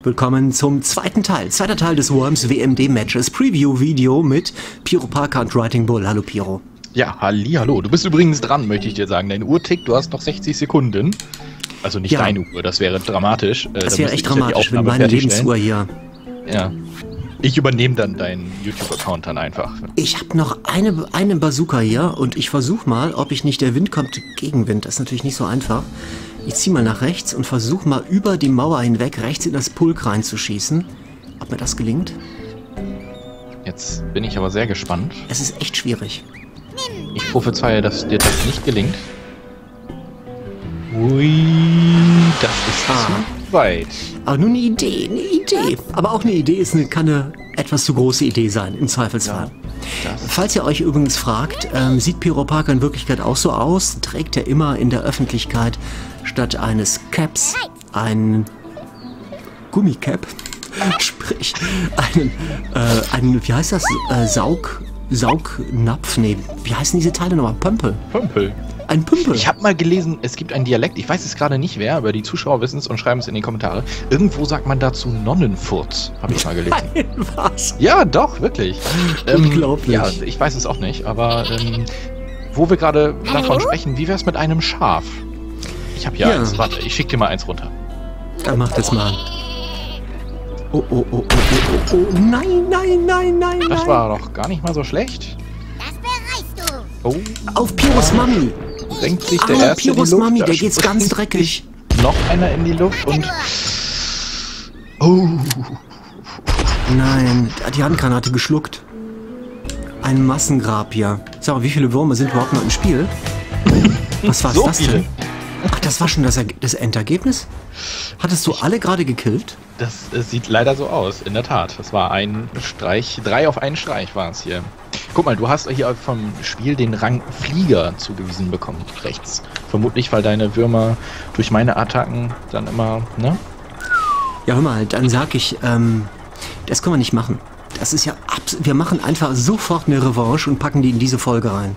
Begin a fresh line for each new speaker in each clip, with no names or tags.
Willkommen zum zweiten Teil. Zweiter Teil des Worms WMD Matches. Preview-Video mit Piro Parker und Writing Bull. Hallo Piro.
Ja, hallo. Du bist übrigens dran, möchte ich dir sagen. Deine Uhr tickt, du hast noch 60 Sekunden. Also nicht deine Uhr, das wäre dramatisch.
Das wäre echt dramatisch, wenn meine Lebensuhr hier...
Ja. Ich übernehme dann deinen YouTube-Account dann einfach.
Ich habe noch eine Bazooka hier und ich versuche mal, ob ich nicht... Der Wind kommt Gegenwind, das ist natürlich nicht so einfach. Ich ziehe mal nach rechts und versuche mal über die Mauer hinweg rechts in das Pulk reinzuschießen. Ob mir das gelingt?
Jetzt bin ich aber sehr gespannt.
Es ist echt schwierig.
Ich prophezeie, dass dir das nicht gelingt. Ui, das ist zu weit.
Aber nur eine Idee. Aber auch eine Idee kann eine etwas zu große Idee sein, im Zweifelsfall. Ja, falls ihr euch übrigens fragt, sieht Piro Parker in Wirklichkeit auch so aus? Trägt er immer in der Öffentlichkeit statt eines Caps ein Gummicap? Sprich, einen, wie heißt das? Saugnapf? Nee, wie heißen diese Teile nochmal? Pömpel. Ein Pümpel.
Ich habe mal gelesen, es gibt einen Dialekt, ich weiß es gerade nicht wer, aber die Zuschauer wissen es und schreiben es in die Kommentare. Irgendwo sagt man dazu Nonnenfurz, habe ich mal gelesen.
Nein, was?
Ja, doch, wirklich.
Unglaublich.
Ja, ich weiß es auch nicht, aber wo wir gerade davon sprechen, wie wär's mit einem Schaf? Ich habe hier eins, warte, ich schicke dir mal eins runter.
Dann mach das mal. Oh, nein.
Das war doch gar nicht mal so schlecht.
Das bereist du.
Oh.
Auf Piros Mami.
Senkt sich der erste
Piros
in die Luft,
Mami,
da
der geht's ganz
springt
dreckig.
Noch einer in die Luft und... Oh.
Nein, der hat die Handgranate geschluckt. Ein Massengrab hier. Sag mal, wie viele Würmer sind überhaupt noch im Spiel? Was war
So
das
viele.
denn? Ach, das war schon das Endergebnis? Hattest du alle gerade gekillt?
Das sieht leider so aus, in der Tat. Das war ein Streich, 3 auf einen Streich war es hier. Guck mal, du hast hier vom Spiel den Rang Flieger zugewiesen bekommen, rechts. Vermutlich, weil deine Würmer durch meine Attacken dann immer, ne?
Ja, hör mal, dann sag ich, das können wir nicht machen. Das ist ja wir machen einfach sofort eine Revanche und packen die in diese Folge rein.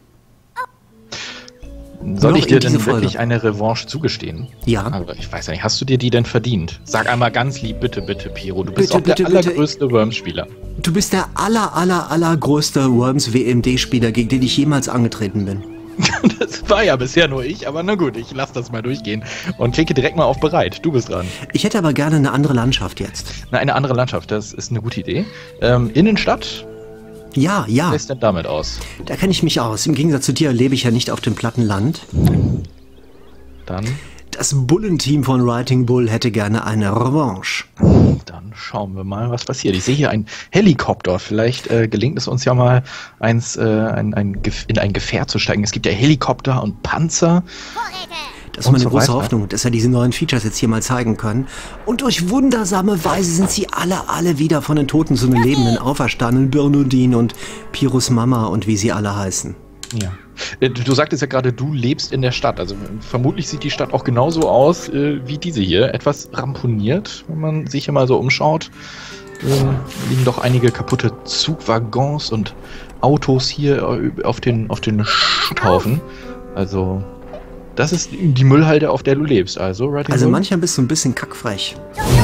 Soll ich dir denn wirklich eine Revanche zugestehen?
Ja.
Aber ich weiß ja nicht, hast du dir die denn verdient? Sag einmal ganz lieb, bitte, Piro. Du bist auch der allergrößte Worms-Spieler.
Du bist der allergrößte Worms-WMD-Spieler, gegen den ich jemals angetreten bin.
Das war ja bisher nur ich, aber na gut, ich lasse das mal durchgehen und klicke direkt mal auf bereit. Du bist dran.
Ich hätte aber gerne eine andere Landschaft jetzt.
Na, eine andere Landschaft, das ist eine gute Idee. Innenstadt?
Ja.
Wie sieht es denn damit aus?
Da kenne ich mich aus. Im Gegensatz zu dir lebe ich ja nicht auf dem platten Land.
Dann?
Das Bullenteam von Writing Bull hätte gerne eine Revanche.
Dann schauen wir mal, was passiert. Ich sehe hier einen Helikopter. Vielleicht gelingt es uns ja mal, in ein Gefährt zu steigen. Es gibt ja Helikopter und Panzer.
Das ist meine große Hoffnung, dass wir diese neuen Features jetzt hier mal zeigen können. Und durch wundersame Weise sind sie alle wieder von den Toten zu den Lebenden auferstanden. Bernardine und Piros Mama und wie sie alle heißen.
Ja. Du sagtest ja gerade, du lebst in der Stadt. Also vermutlich sieht die Stadt auch genauso aus wie diese hier. Etwas ramponiert, wenn man sich hier mal so umschaut. Liegen doch einige kaputte Zugwaggons und Autos hier auf den Schutthaufen. Also... Das ist die Müllhalde, auf der du lebst, also,
manchmal bist du ein bisschen kackfrech.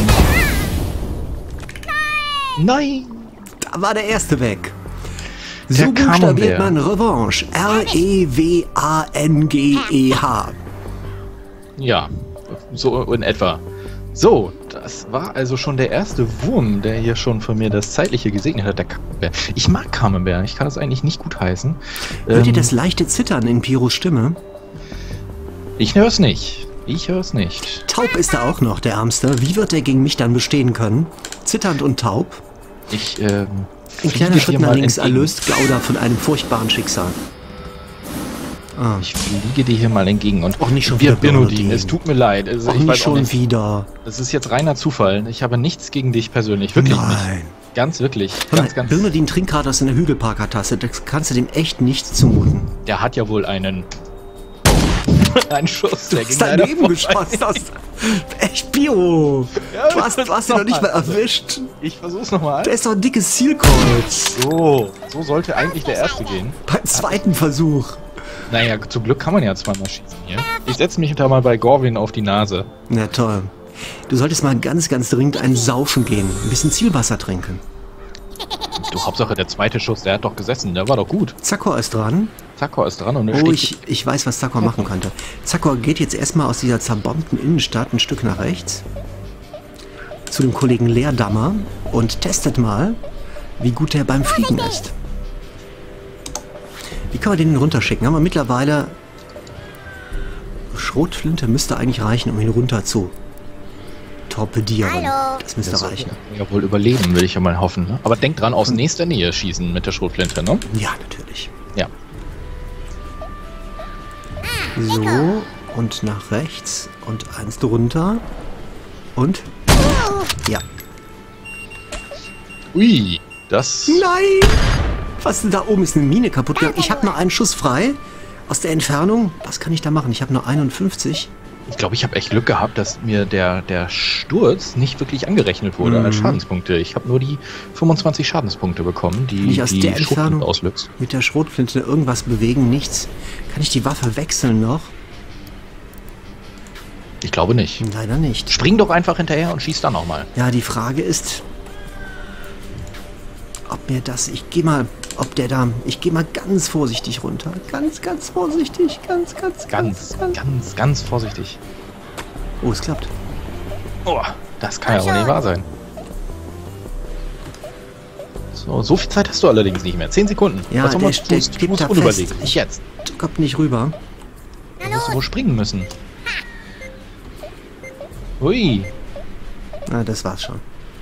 Nein!
Da war der erste weg. So buchstabiert man Revanche. R-E-W-A-N-G-E-H.
Ja, so in etwa. So, das war also schon der erste Wurm, der hier schon von mir das Zeitliche gesegnet hat, der Camembert. Ich mag Camembert, ich kann das eigentlich nicht gut heißen.
Hört ihr das leichte Zittern in Piros Stimme?
Ich hör's nicht.
Taub ist er auch noch, der Ärmste. Wie wird er gegen mich dann bestehen können? Zitternd und taub? Ein kleiner Schritt nach links erlöst Glauda von einem furchtbaren Schicksal.
Ich fliege dir hier mal entgegen und
auch nicht schon wieder
Bernardine. Es tut mir leid. Also,
ich weiß schon wieder.
Es ist jetzt reiner Zufall. Ich habe nichts gegen dich persönlich. Wirklich nicht. Ganz wirklich. Ganz.
Bernardine trinkt gerade aus einer Hügelparker-Tasse. Das kannst du dem echt nicht zumuten.
Der hat ja wohl einen Schuss, der ging
daneben geschossen. Echt, Piro. Ja, du hast ihn noch nicht mal erwischt.
Ich versuch's nochmal.
Der ist doch ein dickes Zielkreuz.
So sollte eigentlich der erste gehen.
Beim zweiten Versuch.
Naja, zum Glück kann man ja zweimal schießen hier. Ich setze mich hinter mal bei Gorwin auf die Nase.
Na toll. Du solltest mal ganz, ganz dringend ein Saufen gehen. Ein bisschen Zielwasser trinken.
Du, Hauptsache der zweite Schuss, der hat doch gesessen, der war doch gut.
Zakor ist dran.
Zakor ist dran und
Oh, ich weiß, was Zakor machen könnte. Zakor geht jetzt erstmal aus dieser zerbombten Innenstadt ein Stück nach rechts. Zu dem Kollegen Leerdammer und testet mal, wie gut der beim Fliegen ist. Wie kann man den runterschicken? Haben wir mittlerweile... Schrotflinte müsste eigentlich reichen, um ihn runter zu torpedieren.
Hallo.
Das müsste reichen.
Ja, wohl überleben, will ich ja mal hoffen. Ne? Aber denk dran, aus nächster Nähe schießen mit der Schrotflinte, ne?
Ja, natürlich.
Ja.
So, und nach rechts und eins drunter. Und... Ja.
Ui, das...
Nein! Was denn da oben? Ist eine Mine kaputt gegangen? Ich habe nur einen Schuss frei. Aus der Entfernung. Was kann ich da machen? Ich habe nur 51.
Ich glaube, ich habe echt Glück gehabt, dass mir der Sturz nicht wirklich angerechnet wurde als Schadenspunkte. Ich habe nur die 25 Schadenspunkte bekommen, die
Nicht aus
die
der Entfernung
Schrotflinte auslöst.
mit der Schrotflinte irgendwas bewegen? Nichts. Kann ich die Waffe wechseln noch?
Ich glaube nicht.
Leider nicht.
Spring doch einfach hinterher und schieß dann nochmal.
Ja, die Frage ist, ob mir das... Ich gehe mal ganz vorsichtig runter. Ganz, ganz vorsichtig.
Ganz vorsichtig.
Oh, es klappt.
Oh, das kann ja wohl nicht wahr sein. So viel Zeit hast du allerdings nicht mehr. 10 Sekunden.
Ja,
was soll man
der
tun?
gibt
Muss
da
unüberlegt.
fest.
Nicht jetzt.
Kommt nicht rüber.
Du musst wohl springen müssen. Ui.
Na, das war's schon.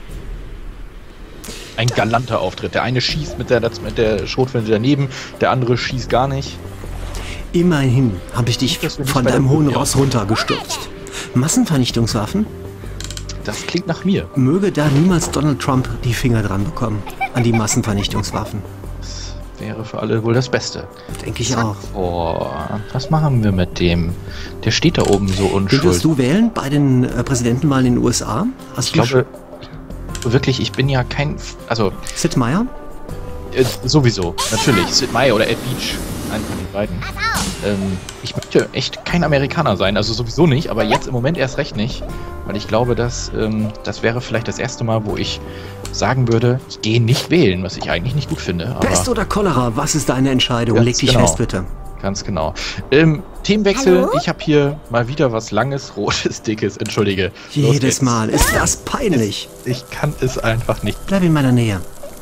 Ein galanter Auftritt. Der eine schießt mit der Schrotflinte daneben, der andere schießt gar nicht.
Immerhin habe ich dich
Das will ich
von
bei
deinem
der
hohen
Probe
Ross runtergestürzt. Massenvernichtungswaffen?
Das klingt nach mir.
Möge da niemals Donald Trump die Finger dran bekommen. An die Massenvernichtungswaffen.
Das wäre für alle wohl das Beste.
Denke ich auch.
Oh, was machen wir mit dem? Der steht da oben so
Wen
unschuld.
wirst du wählen bei den Präsidentenwahlen in den USA?
Ich glaube, wirklich, ich bin ja kein... Also,
Sid Meier?
sowieso, natürlich. Sid Meier oder Ed Beach. Einen von den beiden. Ich möchte echt kein Amerikaner sein, also sowieso nicht, aber jetzt im Moment erst recht nicht. Weil ich glaube, dass das wäre vielleicht das erste Mal, wo ich sagen würde, ich gehe nicht wählen, was ich eigentlich nicht gut finde. Aber
Pest oder Cholera? Was ist deine Entscheidung?
Ganz
Leg dich
genau.
fest, bitte.
Ganz genau. Themenwechsel.
Hallo?
Ich habe hier mal wieder was Langes, Rotes, Dickes. Entschuldige. Los
Jedes
geht's.
Mal. Ist das peinlich.
Ich kann es einfach nicht.
Bleib in meiner Nähe.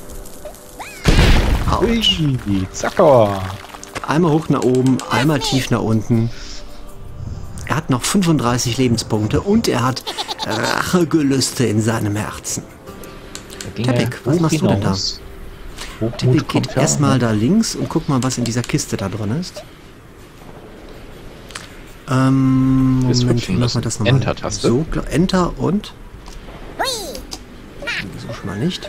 Autsch.
Ui, Zacker.
Einmal hoch nach oben, einmal tief nach unten. Er hat noch 35 Lebenspunkte und er hat Rachegelüste in seinem Herzen.
Da ging
Teppik,
er
was
hoch
machst du denn da?
hinaus. Hochmut
Tippel
kommt
geht
ja.
erstmal da links und guck mal, was in dieser Kiste da drin ist. Moment,
hüpfen
wie machen wir
müssen.
das nochmal?
Enter-Taste.
So, Enter und...
Hui.
So schon mal nicht.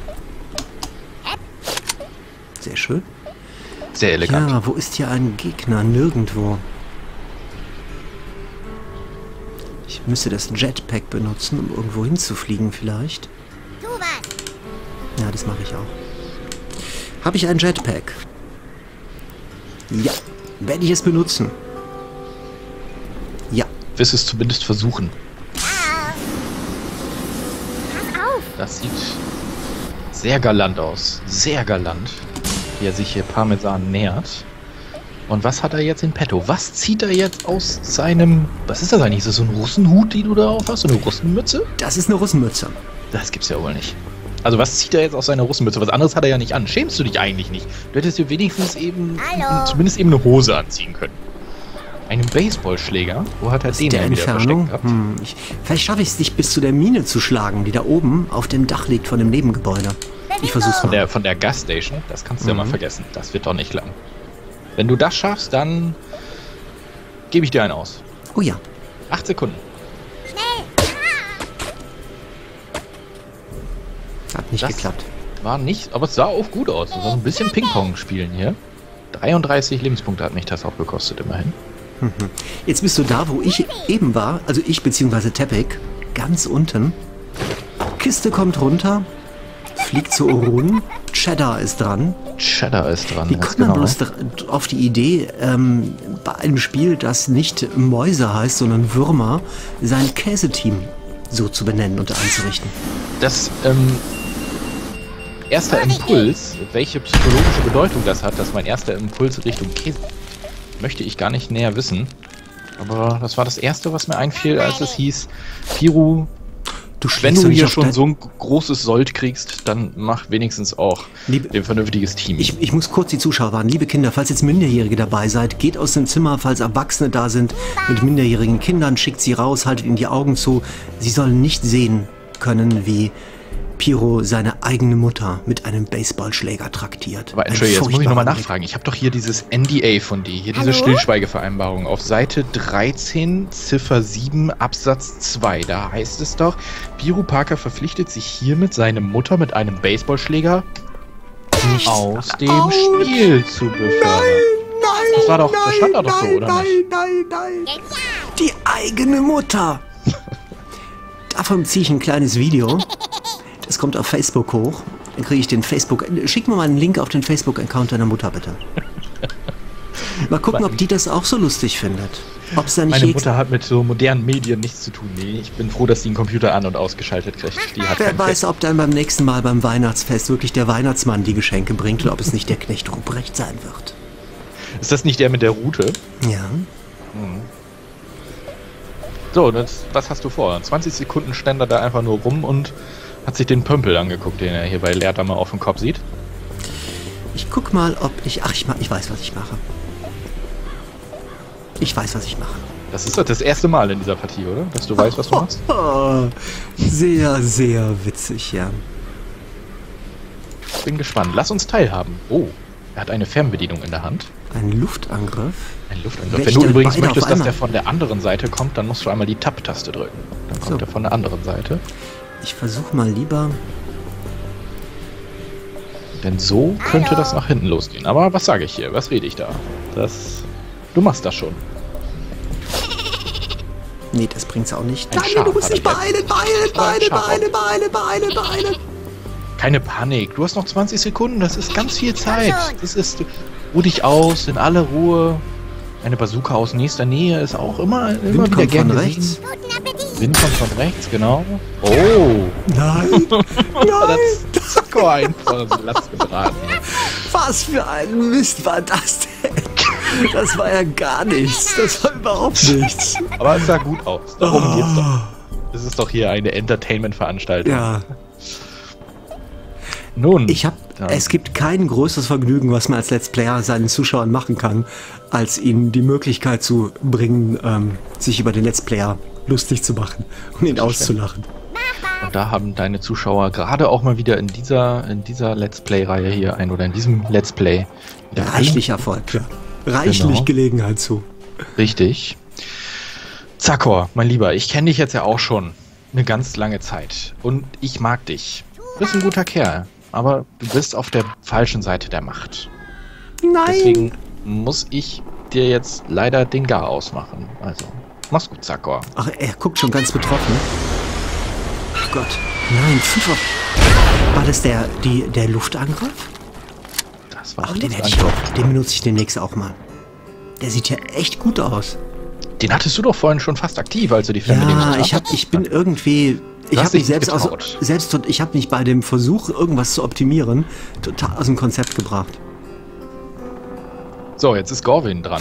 Sehr schön.
Sehr elegant.
Ja, wo ist hier ein Gegner? Nirgendwo. Ich müsste das Jetpack benutzen, um irgendwo hinzufliegen vielleicht.
Tu was.
Ja, das mache ich auch. Habe ich ein Jetpack? Ja. Werde ich es benutzen? Ja.
Wirst es zumindest versuchen.
Pass auf.
Das sieht sehr galant aus. Sehr galant. Wie er sich hier Parmesan nähert. Und was hat er jetzt in petto? Was zieht er jetzt aus seinem... Was ist das eigentlich? Ist das so ein Russenhut, den du da auf hast? So eine Russenmütze?
Das ist eine Russenmütze.
Das gibt's ja wohl nicht. Also was zieht er jetzt aus seiner Russenmütze? Was anderes hat er ja nicht an. Schämst du dich eigentlich nicht? Du hättest dir wenigstens eben...
Hallo.
Zumindest eben eine Hose anziehen können. Einen Baseballschläger? Wo hat er
Aus
den
der
denn wieder
Entfernung?
versteckt gehabt?
Vielleicht schaffe ich es, dich bis zu der Mine zu schlagen, die da oben auf dem Dach liegt von dem Nebengebäude. Ich versuch's mal.
Von der Gasstation? Das kannst du ja mal vergessen. Das wird doch nicht klappen. Wenn du das schaffst, dann gebe ich dir einen aus.
Oh ja.
8 Sekunden.
Hat nicht
Das-
geklappt.
War nicht, aber es sah auch gut aus. Das war so ein bisschen Ping-Pong spielen hier. 33 Lebenspunkte hat mich das auch gekostet, immerhin.
Jetzt bist du da, wo ich eben war, also ich bzw. Teppik, ganz unten. Kiste kommt runter, fliegt zu Orun, Cheddar ist dran.
Cheddar ist dran.
Wie
ganz
kommt man
genau.
bloß auf die Idee, bei einem Spiel, das nicht Mäuse heißt, sondern Würmer, sein Käseteam so zu benennen und einzurichten.
Das erster Impuls, welche psychologische Bedeutung das hat, dass mein erster Impuls Richtung Käse, möchte ich gar nicht näher wissen. Aber das war das Erste, was mir einfiel, als es hieß, Piru, wenn du hier schon so ein großes Sold kriegst, dann mach wenigstens auch ein vernünftiges Team.
Ich muss kurz die Zuschauer warnen. Liebe Kinder, falls jetzt Minderjährige dabei seid, geht aus dem Zimmer, falls Erwachsene da sind mit minderjährigen Kindern, schickt sie raus, haltet ihnen die Augen zu. Sie sollen nicht sehen können, wie Pyro seine eigene Mutter mit einem Baseballschläger traktiert.
Aber Entschuldigung, jetzt muss ich nochmal nachfragen. Ich habe doch hier dieses NDA von dir, hier diese Stillschweigevereinbarung auf Seite 13, Ziffer 7, Absatz 2. Da heißt es doch, Pyro Parker verpflichtet sich hiermit, seine Mutter mit einem Baseballschläger aus dem Spiel zu befördern. Das war doch, das stand da doch so, oder nicht?
Nein. Die eigene Mutter. Davon ziehe ich ein kleines Video. Das kommt auf Facebook hoch. Dann kriege ich den Facebook... Schick mir mal einen Link auf den Facebook-Account deiner Mutter, bitte. Mal gucken, ob die das auch so lustig findet. Ob's da nicht
Meine Mutter hat mit so modernen Medien nichts zu tun. Nee, ich bin froh, dass sie einen Computer an- und ausgeschaltet kriegt. Die hat
Wer weiß, ob dann beim nächsten Mal beim Weihnachtsfest wirklich der Weihnachtsmann die Geschenke bringt oder ob es nicht der Knecht Ruprecht sein wird.
Ist das nicht der mit der Rute?
Ja.
So, was hast du vor? 20 Sekunden stand er da einfach nur rum und hat sich den Pömpel angeguckt, den er hier bei Leerter mal auf dem Kopf sieht.
Ich guck mal, ob ich... Ach, ich weiß, was ich mache. Ich weiß, was ich mache.
Das ist doch das erste Mal in dieser Partie, oder? Dass du weißt, was du machst?
Sehr, sehr witzig, ja.
Ich bin gespannt. Lass uns teilhaben. Oh, er hat eine Fernbedienung in der Hand.
Ein Luftangriff?
Ein Luftangriff. Wenn du übrigens möchtest, dass der von der anderen Seite kommt, dann musst du einmal die Tab-Taste drücken. Dann kommt er von der anderen Seite.
Ich versuche mal lieber...
Denn so könnte das nach hinten losgehen. Aber was sage ich hier? Was rede ich da? Du machst das schon.
Nee, das bringt's auch nicht.
Nein, du musst dich
beeilen.
Keine Panik. Du hast noch 20 Sekunden. Das ist ganz viel Zeit. Ruh dich aus, in aller Ruhe. Eine Bazooka aus nächster Nähe ist auch immer wieder gern gesehen. Wind kommt von rechts, genau. Oh!
Nein!
Das Zacko einfach so Latz gebraten.
Was für ein Mist war das denn? Das war ja gar nichts. Das war überhaupt nichts.
Aber es sah gut aus. Darum geht's doch. Das ist doch hier eine Entertainment-Veranstaltung.
Ja.
Nun.
Es gibt kein größeres Vergnügen, was man als Let's Player seinen Zuschauern machen kann, als ihnen die Möglichkeit zu bringen, sich über den Let's Player lustig zu machen und ihn auszulachen.
Und da haben deine Zuschauer gerade auch mal wieder in dieser Let's Play-Reihe hier oder in diesem Let's Play
reichlich Erfolg, ja. Reichlich Gelegenheit zu.
Richtig. Zakor, mein Lieber, ich kenne dich jetzt ja auch schon eine ganz lange Zeit und ich mag dich. Du bist ein guter Kerl, aber du bist auf der falschen Seite der Macht.
Nein!
Deswegen muss ich dir jetzt leider den Gar ausmachen. Also, mach's gut, Zakor.
Ach, er guckt schon ganz betroffen. Ach Gott. Nein, war das der Luftangriff?
Das war
den benutze ich demnächst auch mal. Der sieht ja echt gut aus.
Den hattest du doch vorhin schon fast aktiv, als du die Fernbedienung hast.
Ja, ich bin irgendwie... Ich habe mich ich habe mich bei dem Versuch, irgendwas zu optimieren, total aus dem Konzept gebracht.
So, jetzt ist Gorwin dran.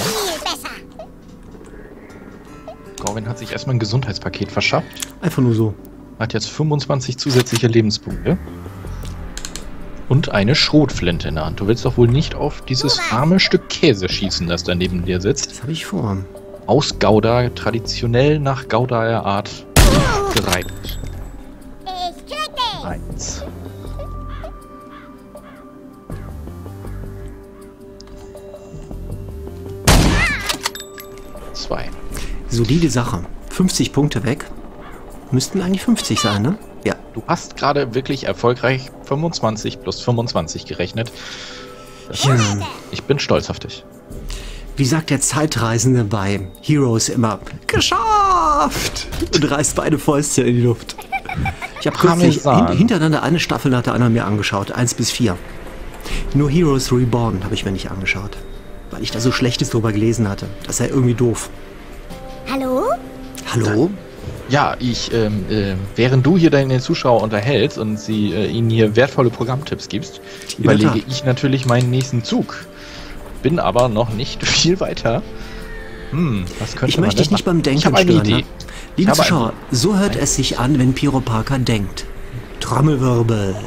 Gorwin hat sich erstmal ein Gesundheitspaket verschafft.
Einfach nur so.
Hat jetzt 25 zusätzliche Lebenspunkte. Und eine Schrotflinte in der Hand. Du willst doch wohl nicht auf dieses arme Stück Käse schießen, das da neben dir sitzt.
Das habe ich vor.
Aus Gouda, traditionell nach Goudaer Art gereibt. 1. Zwei.
Solide Sache. 50 Punkte weg. Müssten eigentlich 50 sein, ne? Ja.
Du hast gerade wirklich erfolgreich 25 plus 25 gerechnet.
Ja.
Ich bin stolz auf dich.
Wie sagt der Zeitreisende bei Heroes immer? Geschafft! Und reißt beide Fäuste in die Luft. Ich habe kürzlich hintereinander eine Staffel nach der anderen mir angeschaut. 1 bis 4. Nur Heroes Reborn habe ich mir nicht angeschaut. Weil ich da so Schlechtes drüber gelesen hatte. Das sei irgendwie doof.
Hallo?
Hallo?
Ja, während du hier deine Zuschauer unterhältst und ihnen hier wertvolle Programmtipps gibst, überlege ich natürlich meinen nächsten Zug. Bin aber noch nicht viel weiter. Was könnte
Ich möchte dich nicht beim Denken
Ich habe eine
stören,
Idee.
ne? Liebe Zuschauer, so hört es sich an, wenn Piero Parker denkt. Trommelwirbel.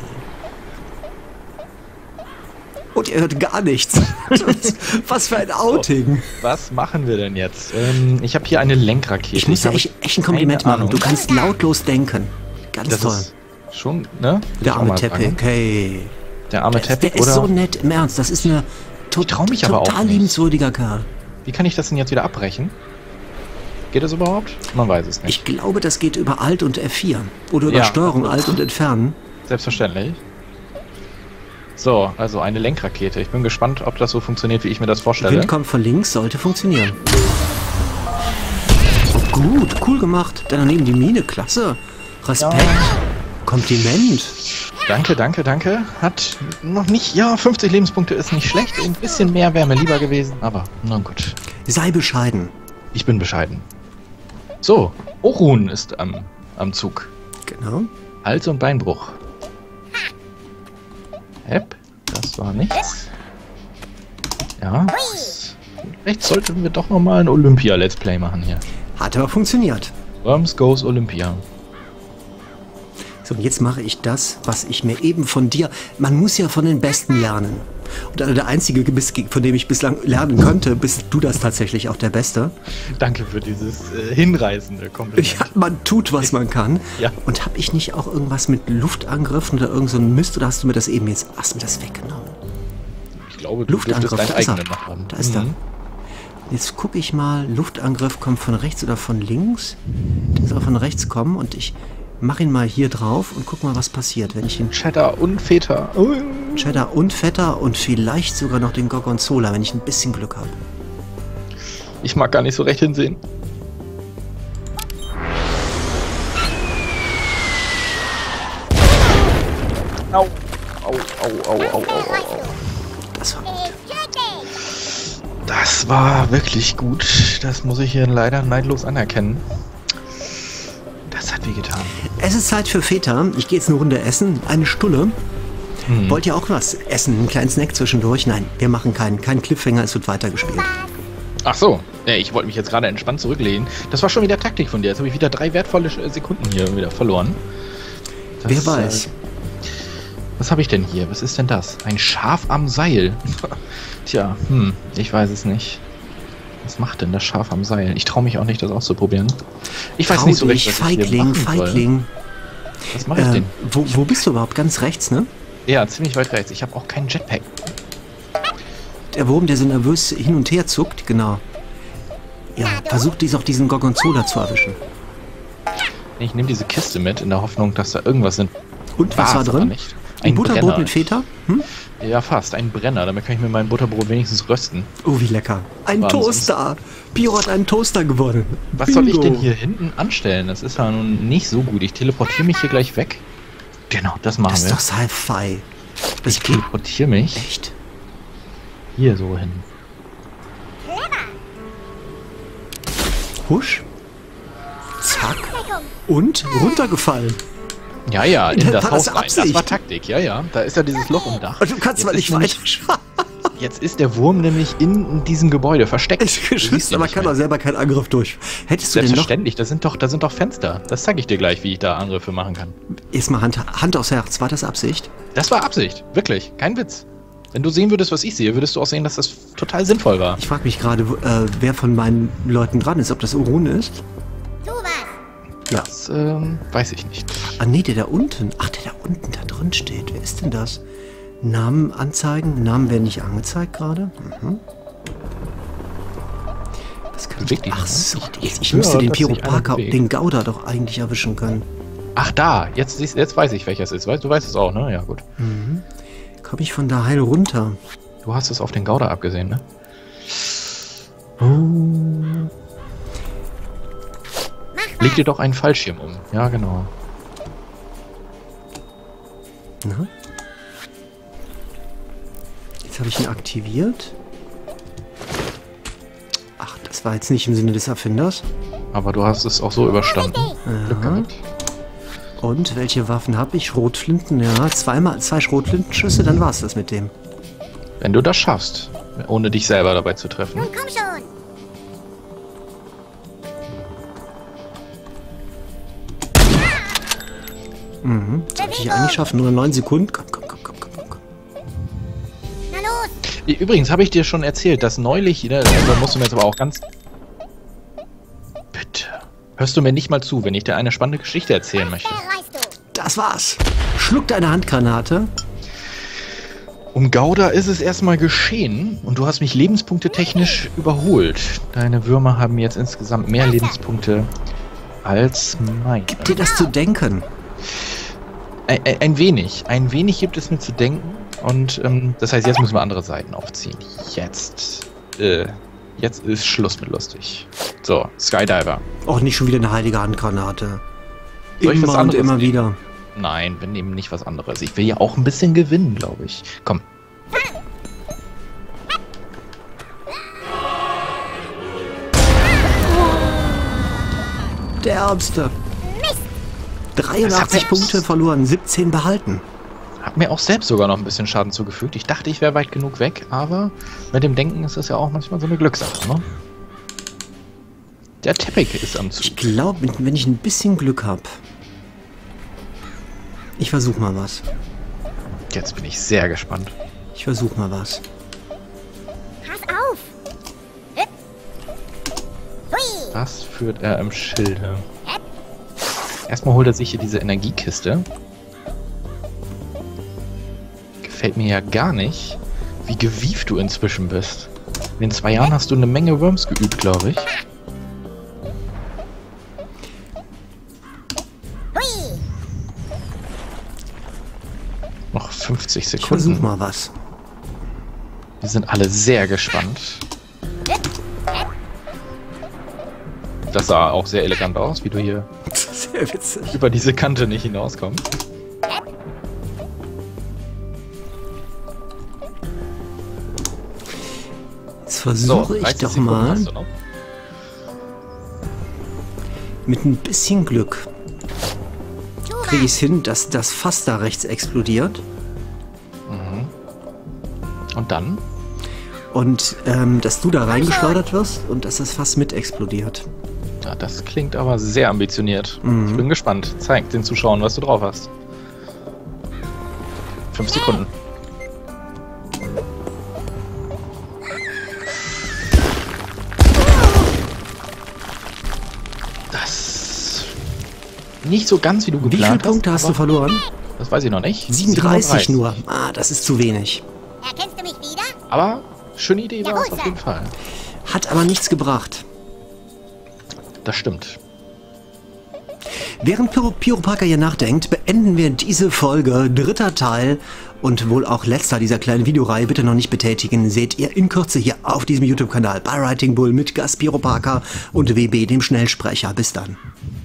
Und ihr hört gar nichts. Was für ein Outing.
Was machen wir denn jetzt? Ich habe hier eine Lenkrakete.
Ich muss dir echt ein Kompliment machen. Du kannst lautlos denken. Ganz
das
toll.
Ist schon, ne?
Der arme Teppich, okay.
Der arme Teppich,
der ist so nett, im Ernst. Das ist eine
trau mich aber auch
total
nicht.
liebenswürdiger Kerl.
Wie kann ich das denn jetzt wieder abbrechen? Geht das überhaupt? Man weiß es nicht.
Ich glaube, das geht über Alt und F4. Oder über Steuerung Alt und Entfernen.
Selbstverständlich. So, also eine Lenkrakete. Ich bin gespannt, ob das so funktioniert, wie ich mir das vorstelle.
Wind kommt von links, sollte funktionieren. Oh, gut, cool gemacht. Dann daneben die Mine, klasse. Respekt. Ja. Kompliment.
Danke, danke, danke. Hat noch nicht, 50 Lebenspunkte ist nicht schlecht. Ein bisschen mehr wäre mir lieber gewesen, aber na gut.
Sei bescheiden.
Ich bin bescheiden. So, Orun ist am Zug.
Genau.
Hals- und Beinbruch. Das war nichts. Ja. Vielleicht sollten wir doch nochmal ein Olympia-Let's Play machen hier.
Hat aber funktioniert.
Worms Goes Olympia.
So, und jetzt mache ich das, was ich mir eben von dir... Man muss ja von den Besten lernen. Und der einzige, von dem ich bislang lernen könnte, bist du das tatsächlich auch der Beste.
Danke für dieses hinreißende Kompliment.
Ja, man tut, was man kann.
Ja.
Und habe ich nicht auch irgendwas mit Luftangriffen oder irgend so ein Mist, oder hast du mir das eben jetzt... Hast du mir das weggenommen?
Ich glaube, du dürftest deinen eigenen noch haben.
Da ist er. Jetzt gucke ich mal, Luftangriff kommt von rechts oder von links. Der soll von rechts kommen und ich mache ihn mal hier drauf und guck mal, was passiert, wenn ich ihn...
Cheddar und Feta.
Cheddar und Feta und vielleicht sogar noch den Gorgonzola, wenn ich ein bisschen Glück habe.
Ich mag gar nicht so recht hinsehen. Au. Au.
Das war gut.
Das war wirklich gut. Das muss ich hier leider neidlos anerkennen. Das hat wehgetan.
Es ist Zeit für Feta. Ich gehe jetzt eine Runde essen. Eine Stulle. Wollt ihr auch was essen? Einen kleinen Snack zwischendurch? Nein, wir machen keinen Cliffhanger. Es wird weitergespielt.
Ach so. Ja, ich wollte mich jetzt gerade entspannt zurücklehnen. Das war schon wieder Taktik von dir. Jetzt habe ich wieder 3 wertvolle Sekunden hier wieder verloren.
Wer weiß.
Was habe ich denn hier? Was ist denn das? Ein Schaf am Seil. Tja, ich weiß es nicht. Was macht denn das Schaf am Seil? Ich traue mich auch nicht, das auszuprobieren. Ich weiß nicht so recht, was ich hier machen soll. Was mache ich denn?
Wo bist du überhaupt? Ganz rechts, ne?
Ja, ziemlich weit rechts. Ich habe auch keinen Jetpack.
Der Wurm, der so nervös hin und her zuckt, genau. Ja, versucht diesen Gorgonzola zu erwischen.
Ich nehme diese Kiste mit, in der Hoffnung, dass da irgendwas sind.
Und was war drin? Ein Butterbrot
Brenner.
mit Feta?
Ja, fast. Ein Brenner. Damit kann ich mir mein Butterbrot wenigstens rösten.
Oh, wie lecker. Ein Toaster. Piero hat einen Toaster gewonnen.
Was soll ich denn hier hinten anstellen? Das ist ja nun nicht so gut. Ich teleportiere mich hier gleich weg. Genau, das machen wir.
Das ist doch Sci-Fi.
Ich teleportiere mich.
Echt?
Hier so hin.
Husch. Zack. Und runtergefallen.
Ja, in das Haus rein.
Absicht?
Das war Taktik, ja. Da ist ja dieses Loch im Dach.
Und du kannst mal nicht weiterschauen.
Jetzt ist der Wurm nämlich in diesem Gebäude versteckt.
Ist geschützt, aber kann doch selber keinen Angriff durch. Hättest du denn noch...
Selbstverständlich, da sind doch Fenster. Das zeige ich dir gleich, wie ich da Angriffe machen kann.
Erstmal Hand aufs Herz, war das Absicht?
Das war Absicht, wirklich, kein Witz. Wenn du sehen würdest, was ich sehe, würdest du auch sehen, dass das total sinnvoll war.
Ich frage mich gerade, wer von meinen Leuten dran ist, ob das Orun ist.
Tu was.
Ja.
Das weiß ich nicht.
Ah nee, der da unten. Ach, der da unten da drin steht. Wer ist denn das? Namen anzeigen. Namen werden nicht angezeigt gerade. Das kann ich. Ach so, ich müsste den Piero Parker, den Gouda doch eigentlich erwischen können.
Ach da, jetzt weiß ich, welches ist. Du weißt es auch, ne? Ja, gut.
Komme ich von da heil runter?
Du hast es auf den Gouda abgesehen, ne? Leg dir doch einen Fallschirm um. Ja, genau.
Na? Jetzt habe ich ihn aktiviert. Ach, das war jetzt nicht im Sinne des Erfinders.
Aber du hast es auch so überstanden. Glück gehabt.
Und welche Waffen habe ich? Schrotflinten, ja. Zwei Schrotflintenschüsse, dann war's das mit dem.
Wenn du das schaffst, ohne dich selber dabei zu treffen.
Nun komm schon.
Sollte ich eigentlich schaffen. Nur 9 Sekunden. Komm.
Na los.
Übrigens habe ich dir schon erzählt, dass neulich, ne, da musst du mir jetzt aber auch ganz... Bitte. Hörst du mir nicht mal zu, wenn ich dir eine spannende Geschichte erzählen möchte?
Reißt du.
Das war's. Schluck deine Handgranate.
Um Gouda ist es erstmal geschehen und du hast mich lebenspunkte technisch überholt. Deine Würmer haben jetzt insgesamt mehr Lebenspunkte als meine.
Gib dir das zu denken.
Ein wenig gibt es mir zu denken und das heißt, jetzt müssen wir andere Seiten aufziehen. Jetzt ist Schluss mit lustig. So, Skydiver.
Auch nicht schon wieder eine heilige Handgranate.
Soll ich was
Immer und
anderes
immer
nehmen?
wieder.
Nein, wir nehmen nicht was anderes. Ich will ja auch ein bisschen gewinnen, glaube ich. Komm.
Der Ärmste.
Mist.
83 Punkte verloren, 17 behalten.
Hat mir auch selbst sogar noch ein bisschen Schaden zugefügt. Ich dachte, ich wäre weit genug weg, aber mit dem Denken ist das ja auch manchmal so eine Glückssache, ne? Der Teppich ist am Zug.
Ich glaube, wenn ich ein bisschen Glück habe. Ich versuche mal was.
Jetzt bin ich sehr gespannt.
Ich versuche mal was.
Pass auf. Hüpp. Hui.
Was führt er im Schilde? Erstmal holt er sich hier diese Energiekiste. Gefällt mir ja gar nicht, wie gewieft du inzwischen bist. In den 2 Jahren hast du eine Menge Worms geübt, glaube ich.
Hui.
Noch 50
Ich versuche
Sekunden.
mal was.
Wir sind alle sehr gespannt. Das sah auch sehr elegant aus, wie du hier
Sehr witzig.
über diese Kante nicht hinauskommst.
Jetzt versuche ich
30
doch
Sekunden
mal
hast du noch.
mit ein bisschen Glück.
Tu
Kriege ich
was.
es hin, dass das Fass da rechts explodiert.
Und dann?
Und dass du da reingeschleudert wirst und dass das Fass mit explodiert.
Ja, das klingt aber sehr ambitioniert. Ich bin gespannt. Zeig den Zuschauern, was du drauf hast. 5 Sekunden. Das nicht so ganz, wie du
Wie viele
geplant hast.
Punkte hast du
aber
verloren?
Das weiß ich noch nicht.
37 nur. Ah, das ist zu wenig.
Erkennst du mich wieder?
Aber schöne Idee war es
Jawohl,
auf jeden Fall.
Hat aber nichts gebracht.
Das stimmt.
Während Pyroparker hier nachdenkt, beenden wir diese Folge, 3. Teil und wohl auch letzter dieser kleinen Videoreihe. Bitte noch nicht betätigen, seht ihr in Kürze hier auf diesem YouTube-Kanal bei Writing Bull mit Gast Pyroparker und WB, dem Schnellsprecher. Bis dann.